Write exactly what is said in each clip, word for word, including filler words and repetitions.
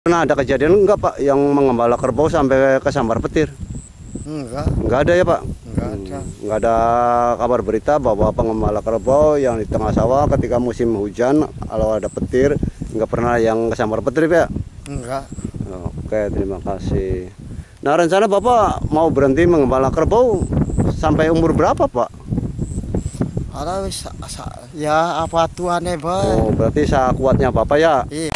Pernah ada kejadian enggak Pak yang mengembala kerbau sampai kesambar petir? Enggak. Enggak ada ya Pak? Enggak ada. Enggak ada kabar berita bahwa pengembala kerbau yang di tengah sawah ketika musim hujan kalau ada petir, enggak pernah yang kesambar petir Pak? Enggak. Oke, terima kasih. Nah, rencana Bapak mau berhenti mengembala kerbau sampai umur berapa Pak? Ada wis ya apa tuane, Pak? Oh, berarti sakuatnya Bapak ya? Iya.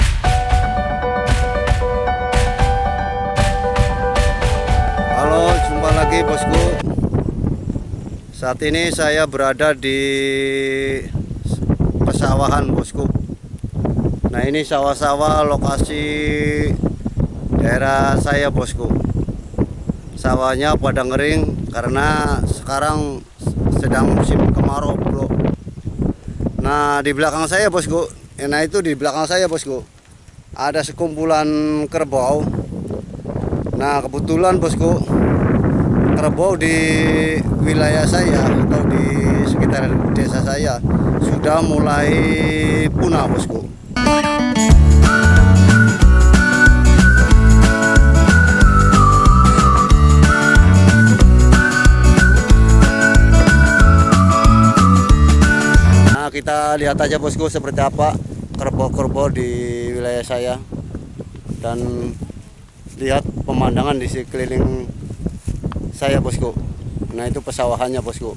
Halo, jumpa lagi bosku. Saat ini saya berada di pesawahan bosku. Nah, ini sawah-sawah lokasi daerah saya bosku. Sawahnya pada ngering karena sekarang sedang musim kemarau bro. Nah, di belakang saya bosku, nah itu di belakang saya bosku, ada sekumpulan kerbau. Nah, kebetulan bosku, kerbau di wilayah saya atau di sekitar desa saya sudah mulai punah bosku. Nah, kita lihat aja bosku seperti apa kerbau-kerbau di wilayah saya, dan lihat pemandangan di sekeliling saya bosku. Nah, itu pesawahannya bosku.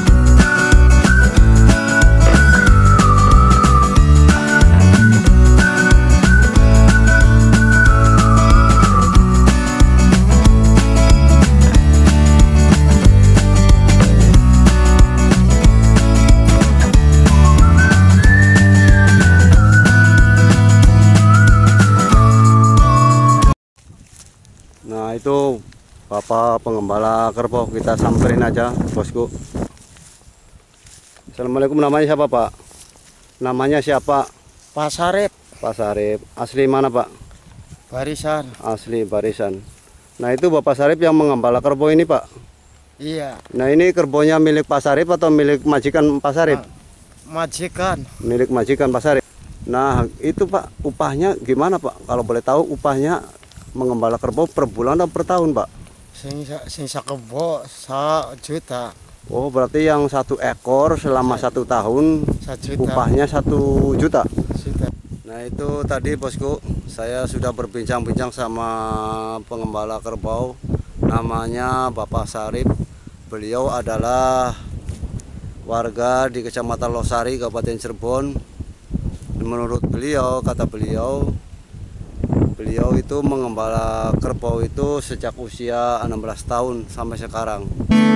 Nah, itu Bapak pengembala kerbau, kita samperin aja bosku. Assalamualaikum, namanya siapa Pak? Namanya siapa? Pak Sarip. Pak Sarip. Asli mana Pak? Barisan. Asli Barisan. Nah, itu Bapak Sarip yang mengembala kerbau ini Pak? Iya. Nah, ini kerbaunya milik Pak Sarip atau milik majikan Pak Sarip? Majikan. Milik majikan Pak Sarip. Nah, itu Pak, upahnya gimana Pak? Kalau boleh tahu upahnya mengembala kerbau per bulan atau per tahun Pak? Sing sing sakebo sa juta. Oh, berarti yang satu ekor selama satu tahun upahnya satu juta. Juta. Nah, itu tadi bosku, saya sudah berbincang-bincang sama pengembala kerbau, namanya Bapak Sarip. Beliau adalah warga di Kecamatan Losari, Kabupaten Cirebon. Menurut beliau, kata beliau, beliau itu mengembala kerbau itu sejak usia enam belas tahun sampai sekarang.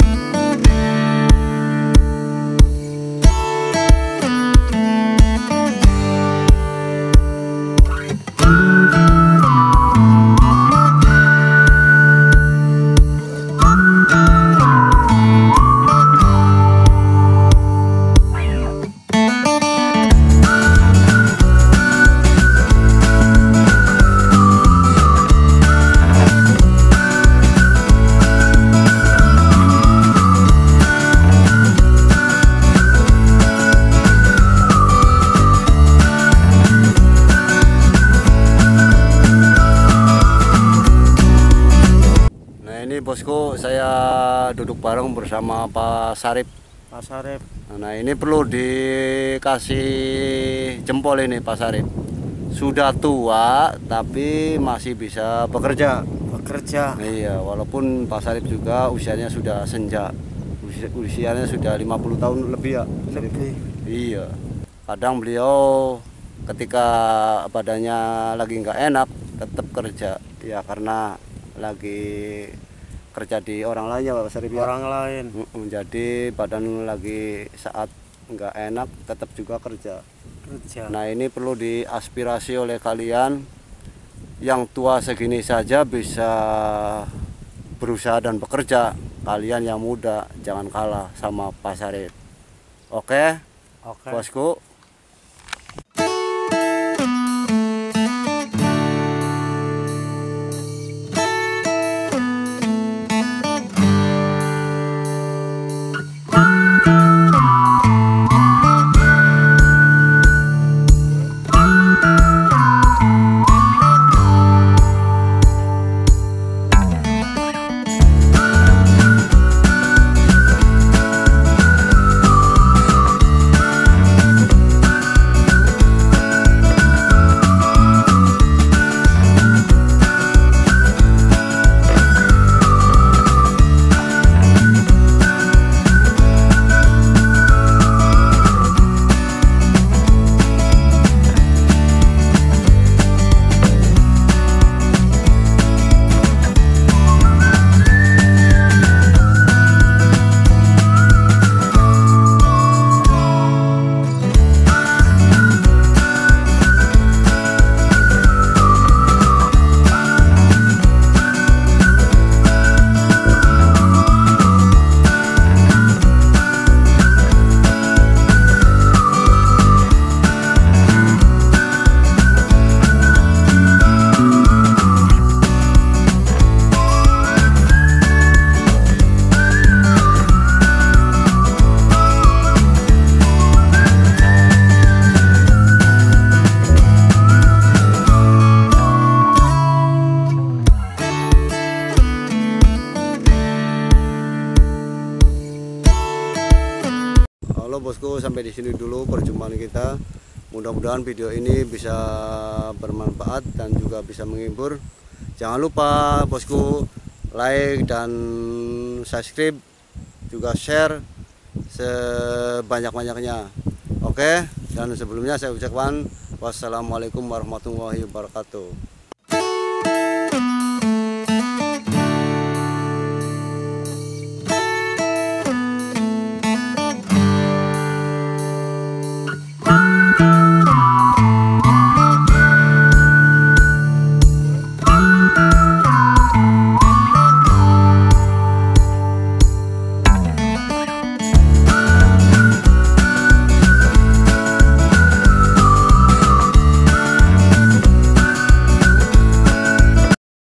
Bosku, saya duduk bareng bersama Pak Sarip. Pak Sarip. Nah, ini perlu dikasih jempol ini Pak Sarip. Sudah tua tapi masih bisa bekerja. Bekerja. Iya, walaupun Pak Sarip juga usianya sudah senja. Usia, usianya sudah lima puluh tahun lebih ya. Lebih. Iya. Kadang beliau ketika badannya lagi nggak enak tetap kerja. Ya, karena lagi kerja di orang lain ya Pak Sarip ya? Orang lain. Jadi badan lagi saat nggak enak tetap juga kerja. Kerja. Nah, ini perlu diaspirasi oleh kalian yang tua segini saja bisa berusaha dan bekerja. Kalian yang muda jangan kalah sama Pak Sarip. Oke? Oke. Bosku. bosku, sampai di sini dulu perjumpaan kita. Mudah-mudahan video ini bisa bermanfaat dan juga bisa menghibur. Jangan lupa bosku, like dan subscribe, juga share sebanyak-banyaknya. Oke, dan sebelumnya saya ucapkan wassalamualaikum warahmatullahi wabarakatuh.